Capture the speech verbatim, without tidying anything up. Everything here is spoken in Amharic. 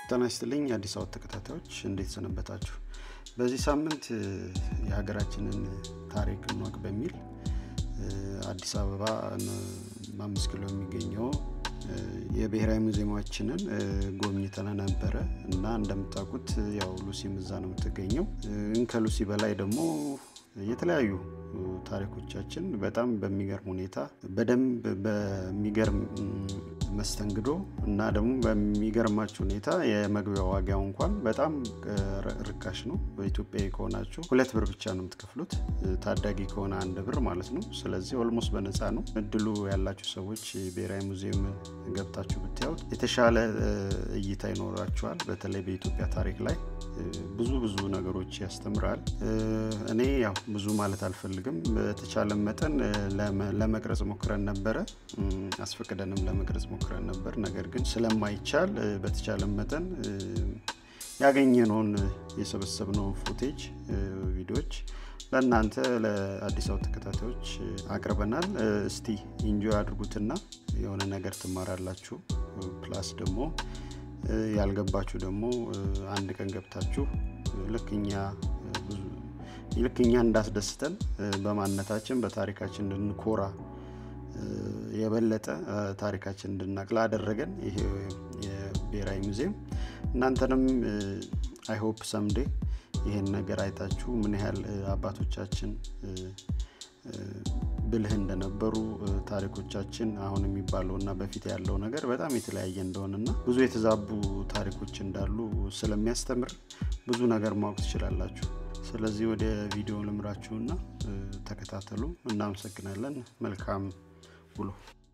ተናስተልኝ አዲስ አበባ ተከታታዮች እንዴት ሰነበታችሁ? በዚህ ሳምንት የሀገራችንን ታሪክ እንወቅ በሚል አዲስ አበባ አምስት ኪሎ የሚገኘው የብሔራዊ ሙዚየማችንን ጎብኝተን ነበር እና እንደምታውቁት ያው ሉሲ ምዛ ነው የምትገኘው። እንከሉሲ በላይ ደግሞ የተለያዩ ታሪኮቻችን በጣም በሚገርም ሁኔታ በደንብ በሚገርም መስተንግዶ እና ደግሞ በሚገርማችሁ ሁኔታ የመግቢያው ዋጋው እንኳን በጣም ርካሽ ነው። በኢትዮጵያ ከሆናችሁ ሁለት ብር ብቻ ነው የምትከፍሉት፣ ታዳጊ ከሆነ አንድ ብር ማለት ነው። ስለዚህ ኦልሞስት በነፃ ነው። እድሉ ያላችሁ ሰዎች ብሔራዊ ሙዚየም ገብታችሁ ብታዩት የተሻለ እይታ ይኖራችኋል። በተለይ በኢትዮጵያ ታሪክ ላይ ብዙ ብዙ ነገሮች ያስተምራል። እኔ ያው ብዙ ማለት አልፈልግም። በተቻለ መጠን ለመቅረጽ ሞክረን ነበር፣ አስፈቅደንም ለመቅረጽ ሞክረን ነበር። ነገር ግን ስለማይቻል በተቻለ መጠን ያገኘነውን የሰበሰብነው ፉቴጅ ቪዲዮዎች ለእናንተ ለአዲስ አበባ ተከታታዮች አቅርበናል። እስቲ ኢንጆይ አድርጉትና የሆነ ነገር ትማራላችሁ። ፕላስ ደግሞ ያልገባችሁ ደግሞ አንድ ቀን ገብታችሁ ለከኛ ለከኛ እንዳስደስተን በማንነታችን በታሪካችን እንድንኮራ የበለጠ ታሪካችን እንድናቅላ አደረገን ይሄ የብሔራዊ ሙዚየም። እናንተንም አይ ሆፕ ሰምዴይ ይሄን ነገር አይታችሁ ምን ያህል አባቶቻችን ብልህ እንደነበሩ ታሪኮቻችን አሁን የሚባለውና በፊት ያለው ነገር በጣም የተለያየ እንደሆነና ብዙ የተዛቡ ታሪኮች እንዳሉ ስለሚያስተምር ብዙ ነገር ማወቅ ትችላላችሁ። ስለዚህ ወደ ቪዲዮ ልምራችሁና ተከታተሉ። እናመሰግናለን። መልካም ውሎ።